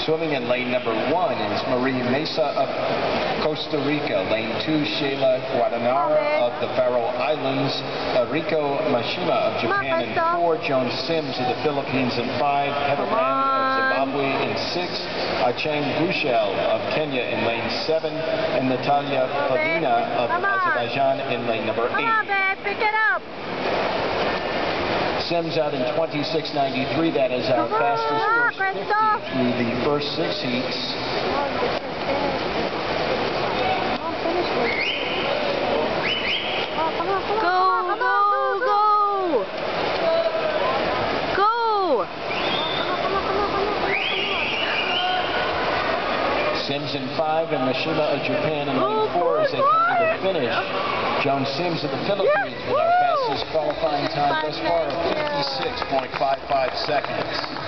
Swimming in lane number 1 is Marie Mesa of Costa Rica. Lane 2, Sheila Guadanara of the Faroe Islands. Rico Mashima of Japan in 4. Joan Sims of the Philippines in 5. Heather Lamb of Zimbabwe in 6. Chang Bushel of Kenya in lane 7. And Natalia Pavina of Azerbaijan in lane number 8. Come on, babe, pick it up. Sims out in 26.93. That is our fastest first 50 through the first 6 heats. Go, go, go! Go! Sims in 5 and Mashima of Japan in lane 4 as they come to the finish. Joan Sims of the Philippines with our fastest qualifying time thus far of 56.55 seconds.